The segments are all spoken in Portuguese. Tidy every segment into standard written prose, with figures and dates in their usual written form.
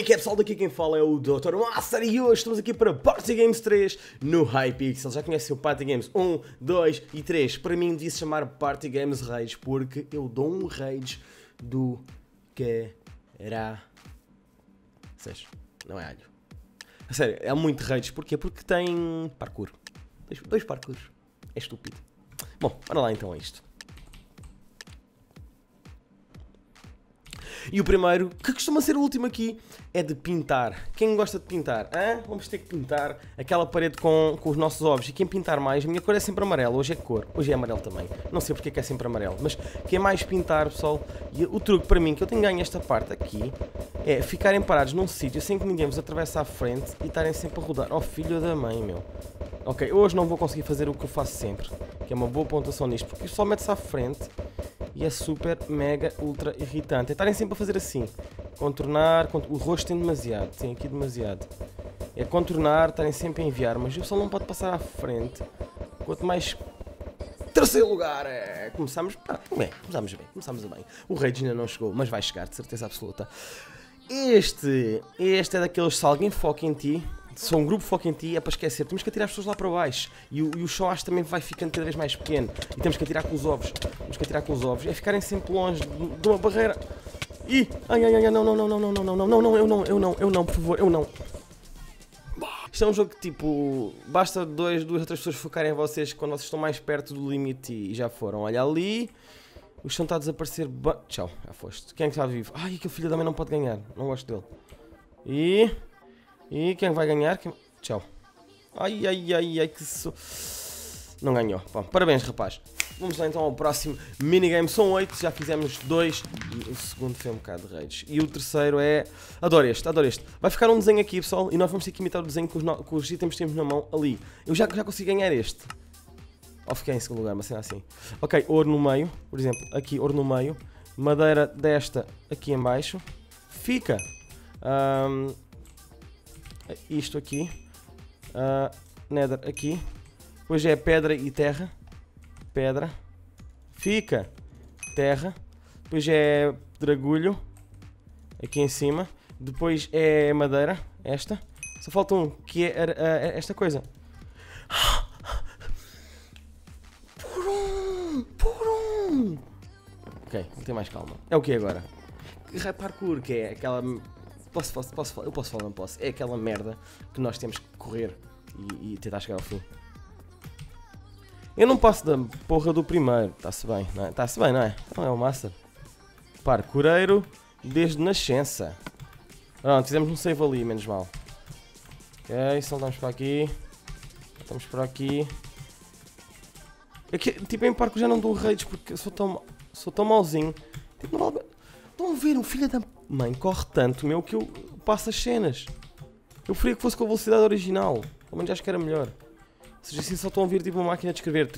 que é, pessoal? Daqui quem fala é o Dr. Master e hoje estamos aqui para Party Games 3 no Hypixel. Já conhecem o Party Games 1, 2 e 3. Para mim devia se chamar Party Games Rage porque eu dou um rage do caralho. Não é alho. A sério, é muito rage. Porquê? Porque tem parkour. Dois parkours. É estúpido. Bom, bora lá então a isto. E o primeiro, que costuma ser o último aqui, é de pintar. Quem gosta de pintar? Hã? Vamos ter que pintar aquela parede com os nossos ovos. E quem pintar mais, a minha cor é sempre amarela. Hoje é cor. Hoje é amarelo também. Não sei porque é sempre amarelo. Mas quem mais pintar, pessoal, e o truque para mim, que eu tenho ganho esta parte aqui, é ficarem parados num sítio sem que ninguém vos atravesse à frente e estarem sempre a rodar. Oh, filho da mãe, meu. Ok, hoje não vou conseguir fazer o que eu faço sempre, que é uma boa pontuação nisto, porque só mete-se à frente e é super, mega, ultra irritante. É estarem sempre a fazer assim, contornar, o rosto tem demasiado, tem aqui demasiado. É contornar, estarem sempre a enviar, mas o pessoal não pode passar à frente. Quanto mais... Terceiro lugar, começamos bem. O Rage ainda não chegou, mas vai chegar, de certeza absoluta. Este é daqueles, se alguém foca em ti, se um grupo foca em ti, é para esquecer. Temos que atirar as pessoas lá para baixo. E o chão acho também vai ficando cada vez mais pequeno. E temos que atirar com os ovos. É ficarem sempre longe de uma barreira. E... Ai, não, por favor, eu não. Isto é um jogo que, tipo, basta duas ou três pessoas focarem em vocês quando vocês estão mais perto do limite e já foram. Olha ali, o chão está a desaparecer. Tchau, já foste. Quem é que está vivo? Ai, aquele filho da mãe não pode ganhar. Não gosto dele. E quem vai ganhar? Tchau. Ai, que não ganhou. Bom, parabéns, rapaz. Vamos lá então ao próximo minigame. São 8, já fizemos 2. E o segundo foi um bocado de rage. E o terceiro é... Adoro este. Vai ficar um desenho aqui, pessoal. E nós vamos ter que imitar o desenho com os itens que temos na mão ali. Eu já consegui ganhar este. Ou fiquei em segundo lugar, uma cena assim. Ok, ouro no meio. Por exemplo, aqui, ouro no meio. Madeira desta aqui em baixo. Fica. Isto aqui. Nether aqui. Depois é pedra e terra. Pedra. Fica. Terra. Depois é dragulho. Aqui em cima. Depois é madeira. Esta. Só falta um. Que é esta coisa. Por um. Ok, vou ter mais calma. É o que agora? Parkour, que é aquela... Eu posso falar, não posso. É aquela merda que nós temos que correr e tentar chegar ao fim. Eu não passo da porra do primeiro. Está-se bem, não é? Está-se bem, não é? Não é o Master. Parkoureiro desde nascença. Pronto, fizemos um save ali, menos mal. Ok, saltamos para aqui. Saltamos para aqui. Aqui, tipo, em parkour já não dou raids porque eu sou tão mauzinho. Tipo, não vale... Estão a ver, o filho da mãe corre tanto, meu, que eu passo as cenas. Eu preferia que fosse com a velocidade original. Pelo menos acho que era melhor. Ou seja, assim só estão a ouvir tipo uma máquina de escrever.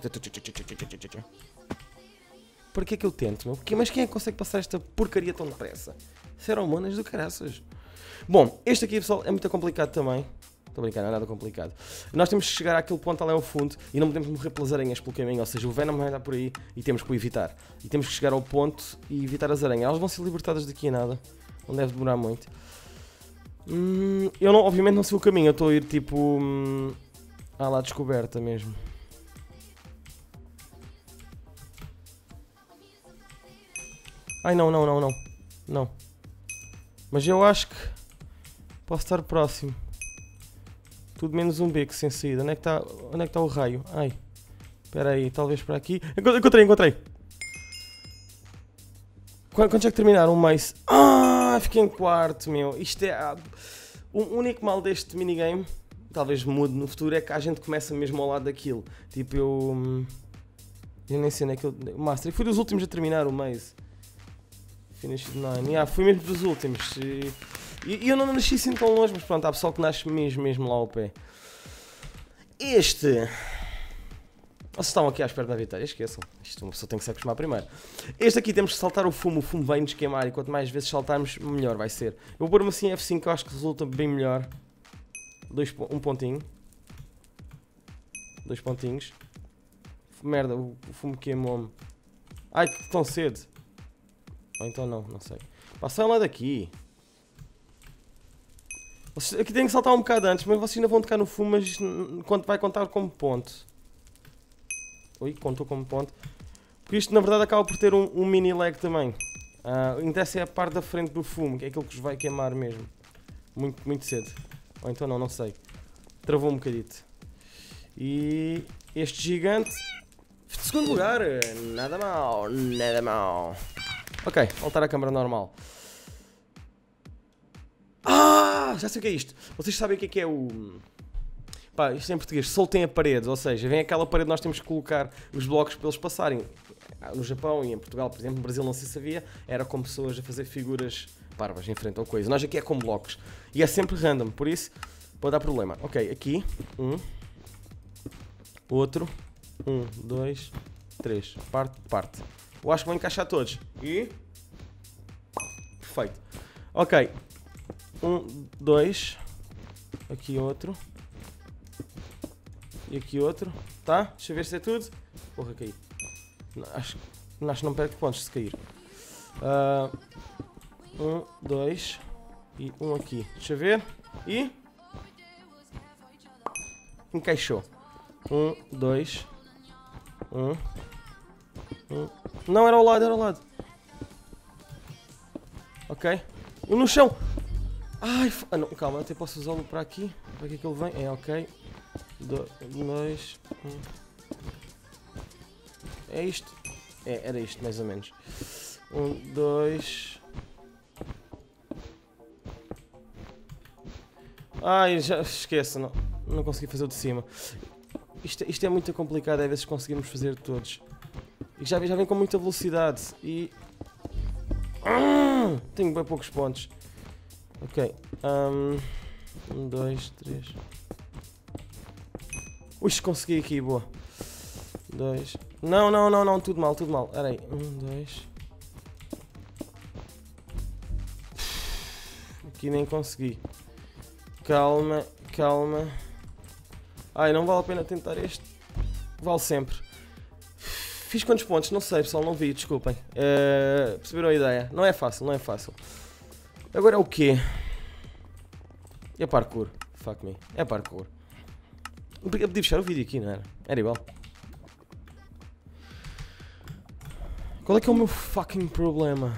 Para que é que eu tento, meu? Mas quem é que consegue passar esta porcaria tão depressa? Serão humanas do caraças. Bom, este aqui, pessoal, é muito complicado também. Estou a brincar, não é nada complicado. Nós temos que chegar àquele ponto ali ao fundo e não podemos morrer pelas aranhas pelo caminho. Ou seja, o Venom vai andar por aí e temos que o evitar. E temos que chegar ao ponto e evitar as aranhas. Elas vão ser libertadas daqui a nada. Não deve demorar muito. Eu não, obviamente não sei o caminho. Eu estou a ir tipo... à lá descoberta mesmo. Ai, não. Não. Mas eu acho que posso estar próximo. Tudo menos um beco sem saída. Onde é que está o raio? Ai. Espera aí, talvez para aqui. Encontrei. Quando é que terminaram o Mace? Fiquei em quarto, meu. Isto é... O único mal deste minigame, talvez mude no futuro, é que a gente começa mesmo ao lado daquilo. Tipo, eu nem sei onde é que eu... Master, eu fui dos últimos a terminar o Maze. Finished 9. Fui mesmo dos últimos. E eu não nasci assim tão longe, mas pronto, há pessoal que nasce mesmo lá ao pé. Vocês estavam aqui à espera da vitória, esqueçam. Isto uma pessoa tem que se acostumar primeiro. Este aqui temos que saltar o fumo vai nos queimar e quanto mais vezes saltarmos, melhor vai ser. Eu vou pôr-me assim F5 que eu acho que resulta bem melhor. Um pontinho. 2 pontinhos. Merda, o fumo queimou-me. Ai, tão cedo. Ou então não sei. Passam lá daqui. Aqui tem que saltar um bocado antes, mas vocês ainda vão tocar no fumo, mas quanto vai contar como ponto. Ui, contou como ponto. Porque isto na verdade acaba por ter um mini lag também. Interessa é a parte da frente do fumo, que é aquilo que vos vai queimar mesmo. Muito, muito cedo. Ou então não sei. Travou um bocadito. E este gigante... Segundo lugar, nada mal, nada mal. Ok, voltar à câmara normal. Já sei o que é isto. Vocês sabem o que é o... Pá, isto é em português, soltem a parede, ou seja, vem aquela parede nós temos que colocar os blocos para eles passarem. No Japão e em Portugal, por exemplo, no Brasil não sei se sabia, era com pessoas a fazer figuras parvas em frente ou coisa. Nós aqui é com blocos. E é sempre random, por isso pode dar problema. Ok, aqui, outro, 2, 3, parte. Eu acho que vou encaixar todos. E... Perfeito. Ok. 2. Aqui outro. E aqui outro. Tá? Deixa eu ver se é tudo. Porra, caí. Acho que não perco pontos se cair. 2. E um aqui. Deixa eu ver. E... Encaixou. 2. Não, era ao lado. Ok. E no chão. Ai, não, calma, até posso usá-lo para aqui. Para que é que ele vem? É, ok. 2, 1. É isto? Era isto, mais ou menos. 2. Ai, já esqueça, não consegui fazer o de cima. Isto é muito complicado, às vezes conseguimos fazer todos. E já vem com muita velocidade. E... tenho bem poucos pontos. Ok. 2, 3. Ui, consegui aqui, boa. 2. Não, tudo mal. Espera aí. 2. Aqui nem consegui. Calma. Ai, não vale a pena tentar este. Vale sempre. Fiz quantos pontos? Não sei, pessoal, não vi, desculpem. Perceberam a ideia? Não é fácil. Agora é o quê? É parkour. Fuck me. É parkour. Eu podia fechar o vídeo aqui, não era? Era igual. Qual é que é o meu fucking problema?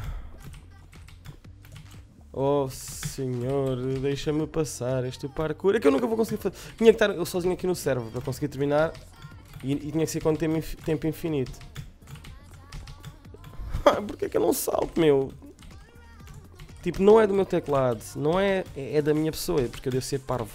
Oh senhor, deixa-me passar este parkour. É que eu nunca vou conseguir fazer. Tinha que estar eu sozinho aqui no server para conseguir terminar. E tinha que ser com tempo infinito. Porquê é que eu não salto, meu? Tipo, não é do meu teclado. Não é da minha pessoa. É porque eu devo ser parvo.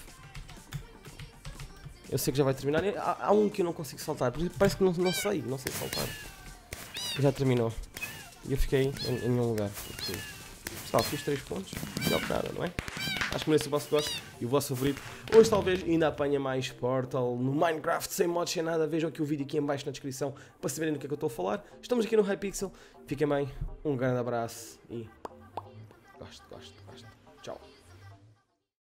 Eu sei que já vai terminar. Há um que eu não consigo saltar. Parece que não sei saltar. Já terminou. E eu fiquei em nenhum lugar. Pessoal, fiz 3 pontos. Melhor que nada, não é? Acho que merece o vosso gosto e o vosso favorito. Hoje talvez ainda apanha mais Portal no Minecraft, sem mods, sem nada. Vejam aqui o vídeo aqui em baixo na descrição para saberem do que é que eu estou a falar. Estamos aqui no Hypixel. Fiquem bem. Um grande abraço e... Gosto. Tchau.